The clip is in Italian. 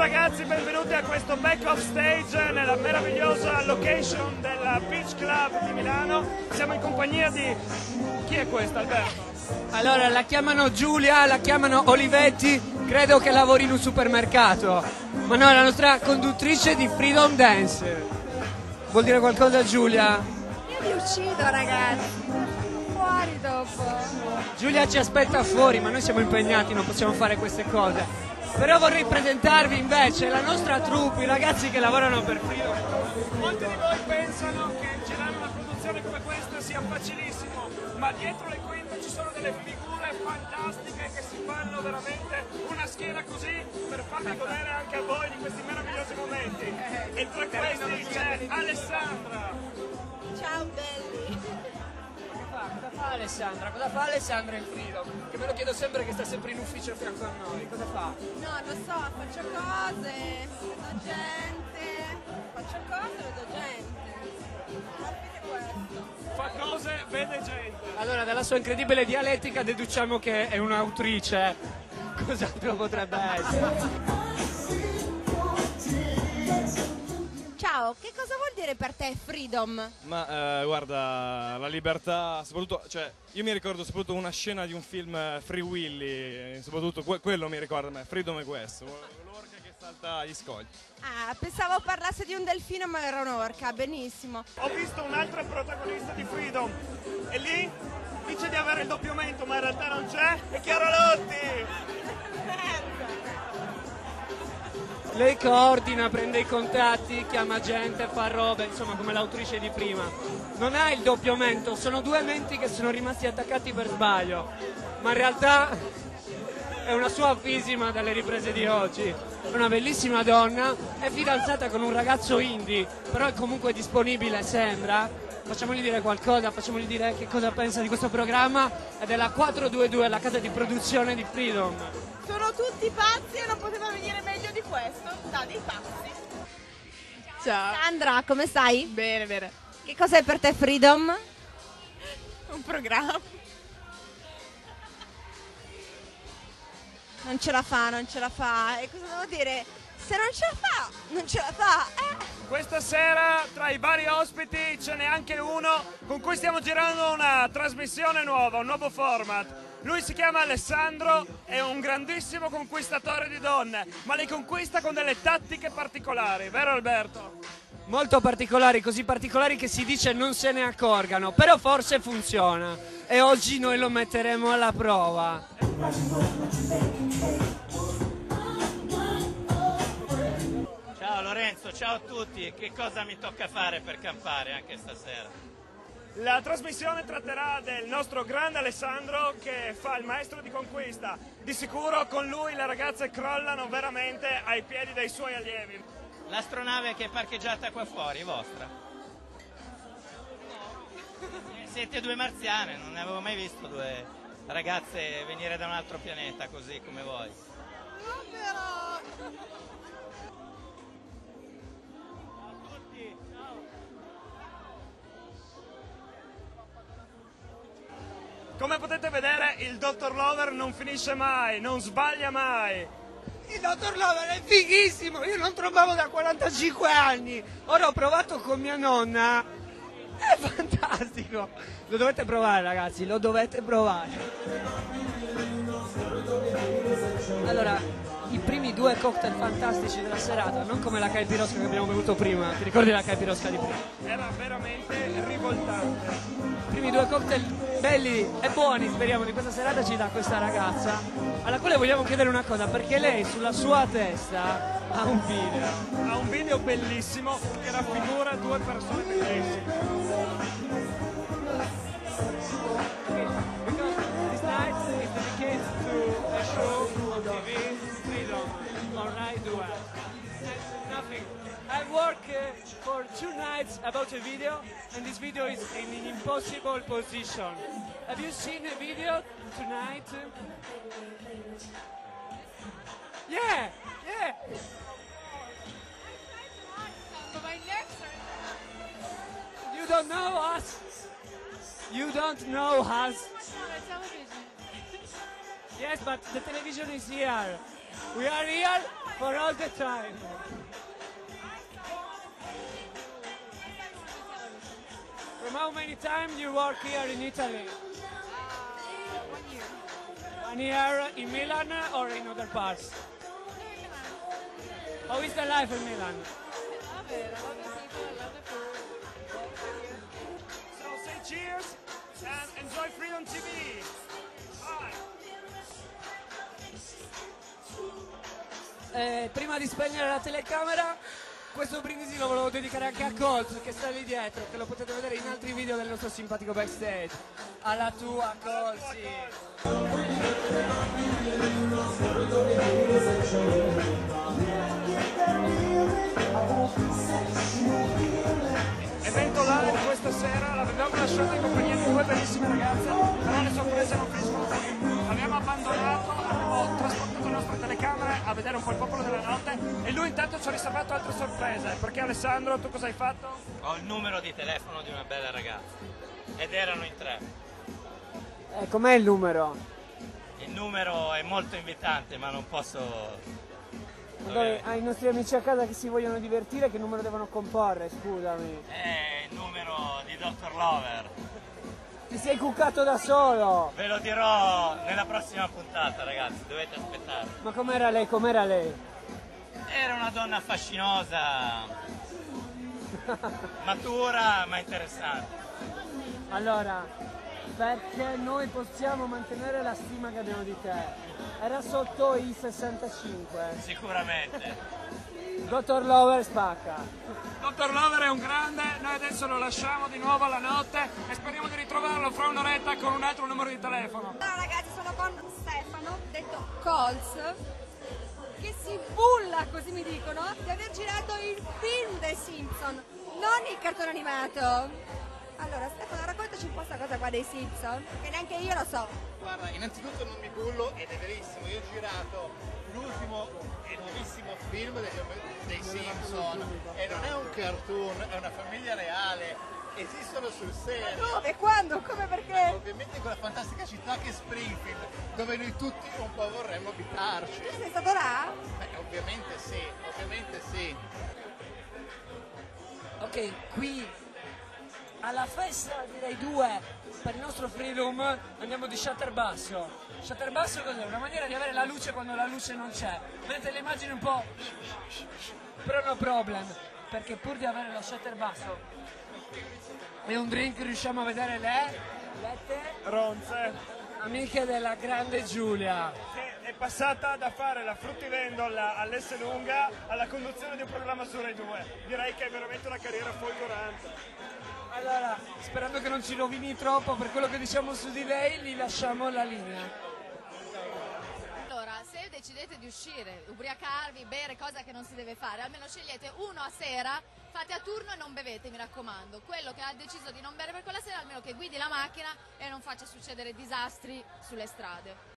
ragazzi, benvenuti a questo back off stage nella meravigliosa location della Beach Club di Milano. Siamo in compagnia di... chi è questa, Alberto? Allora, la chiamano Giulia, la chiamano Olivetti, credo che lavori in un supermercato. Ma no, è la nostra conduttrice di Freedom Dance. Vuol dire qualcosa, Giulia? Io vi uccido, ragazzi. Fuori dopo. Giulia ci aspetta fuori, ma noi siamo impegnati, non possiamo fare queste cose. Però vorrei presentarvi invece la nostra troupe, i ragazzi che lavorano per Freedom. Molti di voi pensano che girare una produzione come questa sia facilissimo, ma dietro le quinte ci sono delle figure fantastiche che si fanno veramente una schiena così per farvi godere anche a voi di questi meravigliosi momenti. E tra questi c'è Alessandra. Ciao belli. Cosa fa Alessandra? Cosa fa Alessandra in Freedom? Che me lo chiedo sempre, che sta sempre in ufficio a fianco a noi. Cosa fa? No, lo so, faccio cose, vedo gente. Faccio cose, vedo gente. Alla fine questo. Fa cose, vede gente. Allora, dalla sua incredibile dialettica deduciamo che è un'autrice. Cos'altro potrebbe essere? Ciao, che cosa vuol dire per te freedom? Ma guarda, la libertà, soprattutto, cioè, io mi ricordo soprattutto una scena di un film Free Willy, soprattutto quello mi ricorda a me, Freedom è questo, l'orca che salta agli scogli. Ah, pensavo parlasse di un delfino, ma era un'orca, benissimo. Ho visto un'altra protagonista di Freedom e lì dice di avere il doppiamento, ma in realtà non c'è, è Chiara Lotti! Lei coordina, prende i contatti, chiama gente, fa robe, insomma come l'autrice di prima. Non ha il doppio mento, sono due menti che sono rimasti attaccati per sbaglio, ma in realtà è una sua fisima dalle riprese di oggi. È una bellissima donna, è fidanzata con un ragazzo indie, però è comunque disponibile, sembra. Facciamogli dire qualcosa, facciamogli dire che cosa pensa di questo programma e della 422, la casa di produzione di Freedom. Sono tutti pazzi e non poteva venire meglio di questo, da dei pazzi. Ciao. Sandra, come stai? Bene, bene. Che cos'è per te freedom? Un programma. Non ce la fa, non ce la fa. E cosa devo dire? Se non ce la fa, non ce la fa. Questa sera tra i vari ospiti ce n'è anche uno con cui stiamo girando una trasmissione nuova, un nuovo format. Lui si chiama Alessandro, è un grandissimo conquistatore di donne, ma le conquista con delle tattiche particolari, vero Alberto? Molto particolari, così particolari che si dice non se ne accorgano, però forse funziona e oggi noi lo metteremo alla prova. Ciao Lorenzo, ciao a tutti, che cosa mi tocca fare per campare anche stasera? La trasmissione tratterà del nostro grande Alessandro che fa il maestro di conquista. Di sicuro con lui le ragazze crollano veramente ai piedi dei suoi allievi. L'astronave che è parcheggiata qua fuori, è vostra? Siete due marziane, non ne avevo mai visto due ragazze venire da un altro pianeta così come voi. No, però... Come potete vedere il Dottor Lover non finisce mai, non sbaglia mai. Il dottor Lover è fighissimo, io non trombavo da 45 anni, ora ho provato con mia nonna, è fantastico, lo dovete provare ragazzi, lo dovete provare. Allora, i primi due cocktail fantastici della serata, non come la caipirosca che abbiamo bevuto prima, ti ricordi la caipirosca di prima? Era veramente rivoltante. I primi due cocktail belli e buoni, speriamo, di questa serata ci dà questa ragazza, alla quale vogliamo chiedere una cosa, perché lei sulla sua testa ha un video. Ha un video bellissimo che raffigura due persone bellissime. Because this night is dedicated to a show on TV, Freedom, on Night Duel. And nothing. I work for 2 nights about a video, and this video is in an impossible position. Have you seen a video tonight? Yeah, yeah. But my nerves are You don't know us. You don't know us. on the television. Yes, but the television is here. We are here for all the time. From how many times you work here in Italy? 1 year. 1 year in Milan or in other parts? How is the life in Milan? Love it. I love the people. I love the food. So say cheers and enjoy Freedom TV. Bye. Prima di spegnere la telecamera, questo brindisi lo volevo dedicare anche a Colts che sta lì dietro, che lo potete vedere in altri video del nostro simpatico backstage. Alla tua Colsi! Evento live questa sera, l'avevamo lasciata in compagnia di due bellissime ragazze, però le sorprese non finiscono qui. L'abbiamo abbandonato, abbiamo trasportato le nostre telecamere a vedere un po' il popolo della notte e lui intanto ci ha riservato altre sorprese. Perché Alessandro, tu cosa hai fatto? Ho il numero di telefono di una bella ragazza ed erano in 3. Com'è il numero? Il numero è molto invitante, ma non posso... Ai nostri amici a casa che si vogliono divertire, che numero devono comporre, scusami? È il numero di Dr. Lover. Ti sei cuccato da solo! Ve lo dirò nella prossima puntata, ragazzi, dovete aspettare. Ma com'era lei, com'era lei? Era una donna fascinosa, matura ma interessante. Allora, perché noi possiamo mantenere la stima che abbiamo di te. Era sotto i 65. Sicuramente. Dottor Lover spacca. Dottor Lover è un grande, noi adesso lo lasciamo di nuovo alla notte e speriamo di ritrovarlo fra un'oretta con un altro numero di telefono. Allora ragazzi, sono con Stefano, detto Cols, che si bulla, così mi dicono, di aver girato il film dei Simpson, non il cartone animato. Allora Stefano, raccontaci un po' questa cosa qua dei Simpson, che neanche io lo so. Guarda, innanzitutto non mi bullo ed è verissimo, io ho girato l'ultimo e nuovissimo film dei Simpson e non è un cartoon, è una famiglia reale, esistono sul serio. Dove? Quando? Come? Perché? Ovviamente in quella fantastica città che è Springfield, dove noi tutti un po' vorremmo abitarci. Tu sei stato là? Beh, ovviamente sì, ovviamente sì. Ok, qui alla festa direi 2 per il nostro Freedom andiamo di shutter basso. Shutter basso cos'è? Una maniera di avere la luce quando la luce non c'è. Vedete le immagini un po'... però no problem, perché pur di avere lo shutter basso e un drink riusciamo a vedere le Ronze, amiche della grande Giulia. che è passata da fare la fruttivendola all'Esselunga alla conduzione di un programma su Rai 2. Direi che è veramente una carriera folgorante. Allora, sperando che non ci rovini troppo per quello che diciamo su di lei, gli lasciamo la linea. Allora, se decidete di uscire, ubriacarvi, bere, cosa che non si deve fare, almeno scegliete uno a sera, fate a turno e non bevete, mi raccomando. Quello che ha deciso di non bere per quella sera, almeno che guidi la macchina e non faccia succedere disastri sulle strade.